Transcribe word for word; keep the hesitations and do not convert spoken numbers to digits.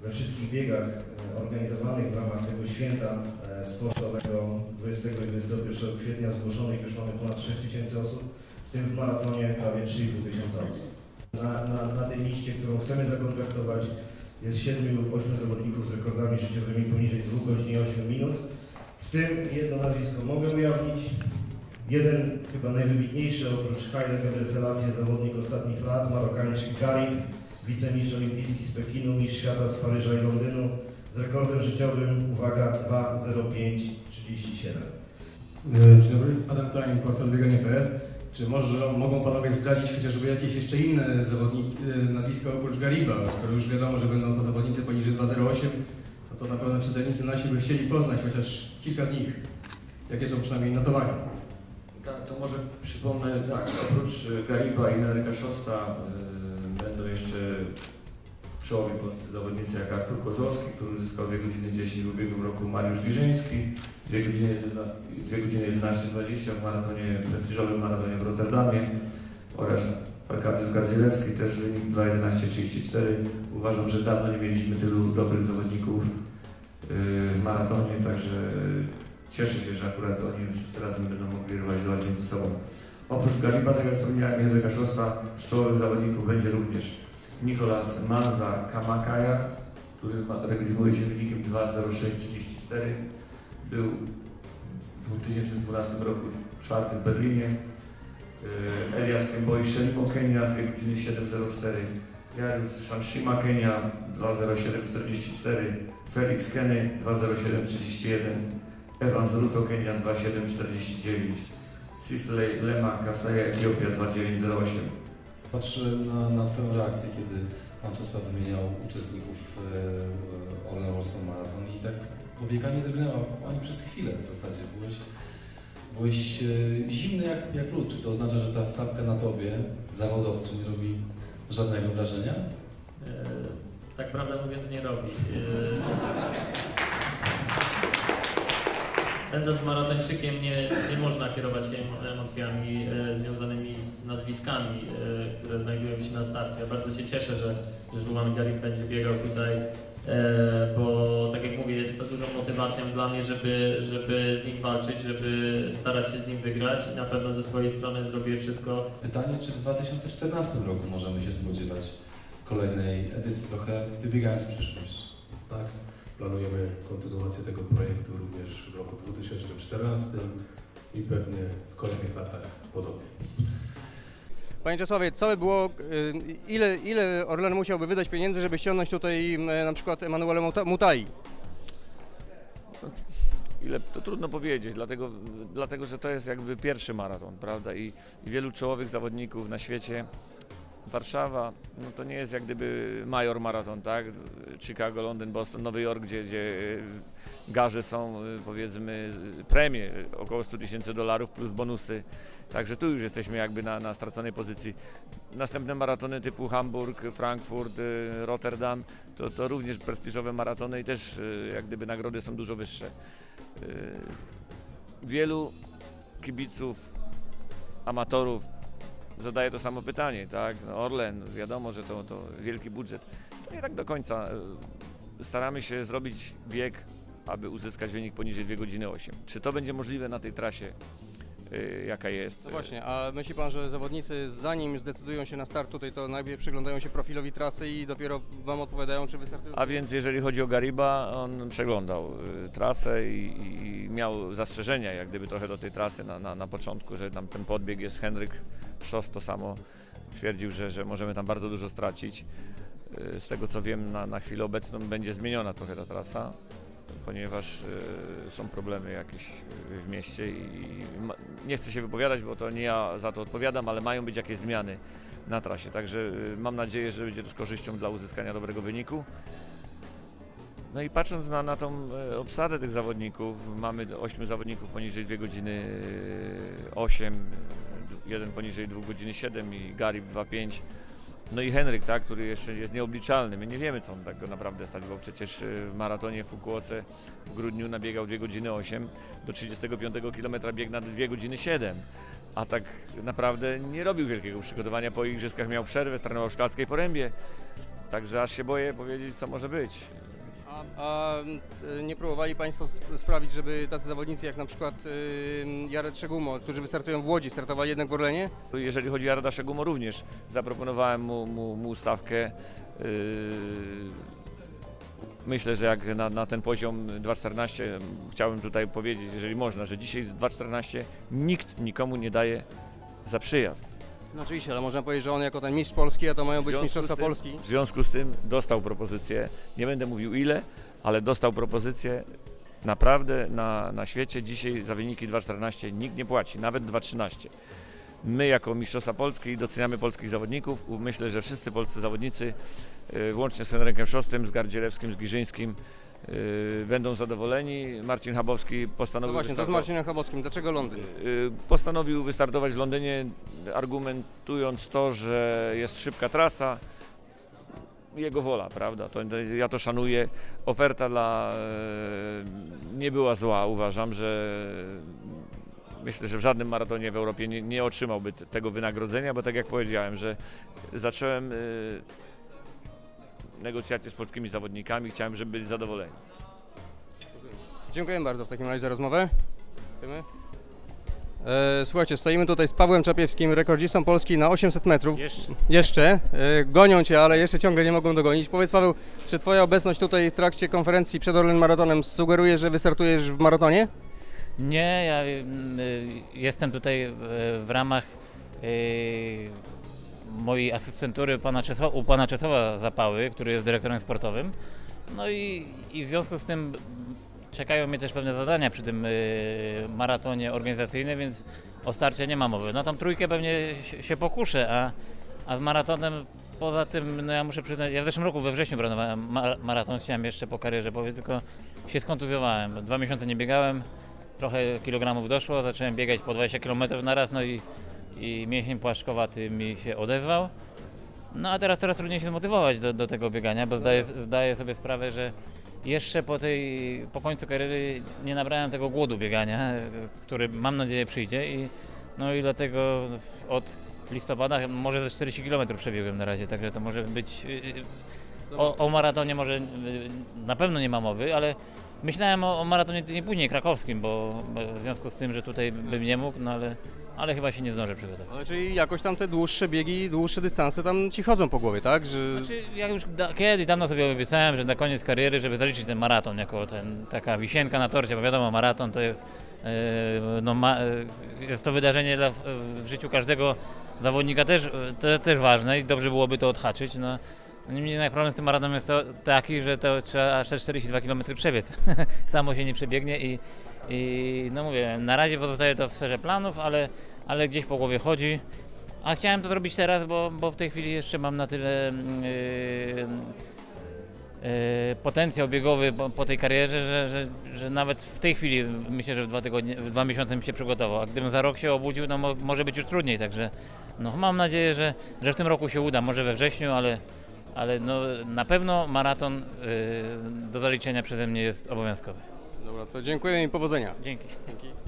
we wszystkich biegach organizowanych w ramach tego święta sportowego dwudziestego i dwudziestego pierwszego kwietnia zgłoszonych już mamy ponad sześć tysięcy osób, w tym w maratonie prawie trzy i pół tysiąca osób. Na, na, na tej liście, którą chcemy zakontraktować, jest siedmiu lub ośmiu zawodników z rekordami życiowymi poniżej dwóch godzin i ośmiu minut. W tym jedno nazwisko mogę ujawnić. Jeden, chyba najwybitniejszy oprócz Haile Gebrselassie zawodnik ostatnich lat, Marokańczyk Garib, wicemistrz olimpijski z Pekinu, mistrz świata z Paryża i Londynu, z rekordem życiowym, uwaga, dwa zero pięć trzydzieści siedem. Dzień dobry, Adam Klein, portal bieganie kropka p l. Czy może mogą panowie zdradzić chociażby jakieś jeszcze inne zawodniki, nazwiska oprócz Gariba? Skoro już wiadomo, że będą to zawodnicy poniżej dwa zero osiem, no to na pewno czytelnicy nasi by chcieli poznać chociaż kilka z nich. Jakie są przynajmniej notowania? Tak, to może przypomnę, tak, oprócz Gariba i Henryka Szosta yy, będą jeszcze czołowi polscy zawodnicy jak Artur Kozłowski, który uzyskał dwie godziny dziesięć w ubiegłym roku, Mariusz Giżyński, dwie godziny jedenaście dwadzieścia w maratonie, prestiżowym maratonie w Rotterdamie oraz Arkadiusz Gardzielewski, też wynik dwa jedenaście trzydzieści cztery. Uważam, że dawno nie mieliśmy tylu dobrych zawodników yy, w maratonie, także cieszę się, że akurat oni wszyscy razem będą mogli rywalizować między sobą. Oprócz Gariba, tak jak wspomniałem, Henryka Szosta, z czołowych zawodników będzie również Nicolas Manza Kamakaja, który legitymuje się wynikiem dwa zero sześć trzydzieści cztery. Był w dwa tysiące dwunastym roku czwarty w Berlinie. Elias Kemboi Shelimo Kenia dwie godziny siedem zero cztery. Jarius Shanshima Kenia dwa zero siedem czterdzieści cztery. Felix Kenny dwa zero siedem trzydzieści jeden. Evans Ruto Kenia dwa siedem czterdzieści dziewięć. Sisley Lema Kasaya Etiopia dwa dziewięć zero osiem. Patrzę na, na Twoją reakcję, kiedy Pan Czesław wymieniał uczestników e, Orlen Warsaw Marathon i tak powieka nie drgnęła ani przez chwilę w zasadzie. Byłeś, byłeś e, zimny jak, jak lód. Czy to oznacza, że ta stawka na Tobie, zawodowcu, nie robi żadnego wrażenia? E, tak prawdę mówiąc nie robi. E, Będąc maratończykiem nie, nie można kierować się emocjami e, związanymi z nazwiskami, e, które znajdują się na starcie. Ja bardzo się cieszę, że, że Juan Garib będzie biegał tutaj, e, bo tak jak mówię, jest to dużą motywacją dla mnie, żeby, żeby z nim walczyć, żeby starać się z nim wygrać i na pewno ze swojej strony zrobię wszystko. Pytanie, czy w dwa tysiące czternastym roku możemy się spodziewać kolejnej edycji, trochę wybiegając w przyszłość? Tak. Planujemy kontynuację tego projektu również w roku dwa tysiące czternastym i pewnie w kolejnych latach podobnie. Panie Czesławie, co by było, ile, ile Orlen musiałby wydać pieniędzy, żeby ściągnąć tutaj na przykład Emanuela Mutai? Ile, to trudno powiedzieć, dlatego, dlatego że to jest jakby pierwszy maraton, prawda? I, i wielu czołowych zawodników na świecie. Warszawa, no to nie jest jak gdyby major maraton, tak? Chicago, Londyn, Boston, Nowy Jork, gdzie, gdzie garze są, powiedzmy, premie około sto tysięcy dolarów plus bonusy. Także tu już jesteśmy jakby na, na straconej pozycji. Następne maratony typu Hamburg, Frankfurt, Rotterdam, to, to również prestiżowe maratony i też jak gdyby nagrody są dużo wyższe. Wielu kibiców, amatorów zadaje to samo pytanie, tak? No Orlen, wiadomo, że to, to wielki budżet. To nie tak do końca. Staramy się zrobić bieg, aby uzyskać wynik poniżej dwie godziny osiem. Czy to będzie możliwe na tej trasie, yy, jaka jest? No właśnie, a myśli Pan, że zawodnicy zanim zdecydują się na start tutaj, to najpierw przyglądają się profilowi trasy i dopiero Wam odpowiadają, czy wystartują? A więc jeżeli chodzi o Gariba, on przeglądał y, trasę i, i miał zastrzeżenia jak gdyby trochę do tej trasy na, na, na początku, że tam ten podbieg jest. Henryk Szost to samo twierdził, że, że możemy tam bardzo dużo stracić. Y, z tego co wiem, na, na chwilę obecną będzie zmieniona trochę ta trasa, ponieważ y, są problemy jakieś w mieście i, i ma, nie chcę się wypowiadać, bo to nie ja za to odpowiadam, ale mają być jakieś zmiany na trasie, także y, mam nadzieję, że będzie to z korzyścią dla uzyskania dobrego wyniku. No i patrząc na, na tą y, obsadę tych zawodników, mamy ośmiu zawodników poniżej dwie godziny osiem, jeden poniżej dwie godziny siedem i Garib dwa pięć. No i Henryk, tak, który jeszcze jest nieobliczalny. My nie wiemy, co on tak go naprawdę stać, bo przecież w maratonie w Fukuoce w grudniu nabiegał dwie godziny osiem, do trzydziestego piątego kilometra biegł na dwie godziny siedem. A tak naprawdę nie robił wielkiego przygotowania. Po igrzyskach miał przerwę, trenował w Szklarskiej Porębie. Także aż się boję powiedzieć, co może być. A, a y, nie próbowali Państwo sp- sprawić, żeby tacy zawodnicy jak na przykład y, Jared Szegumo, którzy wystartują w Łodzi, startowali jednak w Orlenie? Jeżeli chodzi o Jareda Szegumo, również zaproponowałem mu, mu, mu stawkę. Yy, myślę, że jak na, na ten poziom dwa czternaście chciałbym tutaj powiedzieć, jeżeli można, że dzisiaj dwa czternaście nikt nikomu nie daje za przyjazd. No oczywiście, ale można powiedzieć, że on jako ten mistrz Polski, a to mają W być związku mistrzostwa z tym- Polski. W związku z tym dostał propozycję, nie będę mówił ile, ale dostał propozycję. Naprawdę na, na świecie dzisiaj za wyniki dwa czternaście nikt nie płaci, nawet dwa trzynaście. My jako Mistrzostwa Polski doceniamy polskich zawodników. Myślę, że wszyscy polscy zawodnicy, yy, włącznie z Henrykiem Szostym, z Gardzielewskim, z Giżyńskim, yy, będą zadowoleni. Marcin Chabowski No postanowił, właśnie, to z wystartować- Marcinem Chabowskim. Dlaczego Londyn? yy, postanowił wystartować w Londynie, argumentując to, że jest szybka trasa. Jego wola, prawda? To, ja to szanuję. Oferta dla e, nie była zła. Uważam, że myślę, że w żadnym maratonie w Europie nie, nie otrzymałby te, tego wynagrodzenia, bo tak jak powiedziałem, że zacząłem e, negocjacje z polskimi zawodnikami, chciałem, żeby byli zadowoleni. Dziękuję bardzo w takim razie za rozmowę. Dziękujemy. E, słuchajcie, stoimy tutaj z Pawłem Czapiewskim, rekordzistą Polski na osiemset metrów. Jeszcze. Jeszcze. E, gonią Cię, ale jeszcze ciągle nie mogą dogonić. Powiedz, Paweł, czy Twoja obecność tutaj w trakcie konferencji przed Orlen Maratonem sugeruje, że wystartujesz w maratonie? Nie, ja y, jestem tutaj y, w ramach y, mojej asystentury pana Czesława, u pana Czesława Zapały, który jest dyrektorem sportowym. No i, i w związku z tym czekają mnie też pewne zadania przy tym y, maratonie organizacyjnym, więc o starcie nie ma mowy. No tą trójkę pewnie się, się pokuszę, a, a z maratonem poza tym, no ja muszę przyznać, ja w zeszłym roku we wrześniu planowałem ma, maraton, chciałem jeszcze po karierze powiedzieć, tylko się skontuzjowałem. Dwa miesiące nie biegałem, trochę kilogramów doszło, zacząłem biegać po dwadzieścia kilometrów na raz, no i, i mięsień płaszczowaty mi się odezwał. No a teraz coraz trudniej się zmotywować do, do tego biegania, bo zdaję, zdaję sobie sprawę, że jeszcze po tej, po końcu kariery nie nabrałem tego głodu biegania, który mam nadzieję przyjdzie i no i dlatego od listopada może ze czterdzieści kilometrów przebiegłem na razie, także to może być, o, o maratonie może na pewno nie ma mowy, ale myślałem o, o maratonie nie później krakowskim, bo, bo w związku z tym, że tutaj bym nie mógł, no ale, ale chyba się nie zdążę przygotować. Ale czyli jakoś tam te dłuższe biegi, dłuższe dystanse tam Ci chodzą po głowie, tak? Że... Znaczy, ja już da, kiedyś dawno sobie obiecałem, że na koniec kariery, żeby zaliczyć ten maraton jako ten, taka wisienka na torcie, bo wiadomo, maraton to jest, yy, no, ma, yy, jest to wydarzenie dla, w życiu każdego zawodnika też, to, też ważne i dobrze byłoby to odhaczyć. No. Niemniej jednak problem z tym maratonem jest to taki, że to trzeba aż czterdzieści dwa kilometry przebiec. Samo się nie przebiegnie i, i no mówię, na razie pozostaje to w sferze planów, ale, ale gdzieś po głowie chodzi. A chciałem to zrobić teraz, bo, bo w tej chwili jeszcze mam na tyle yy, yy, potencjał biegowy po, po tej karierze, że, że, że nawet w tej chwili myślę, że w dwa tygodnie, w dwa miesiące bym się przygotował. A gdybym za rok się obudził, no mo, może być już trudniej, także no, mam nadzieję, że, że w tym roku się uda, może we wrześniu, ale ale no, na pewno maraton yy, do zaliczenia przeze mnie jest obowiązkowy. Dobra, to dziękuję i powodzenia. Dzięki. Dzięki.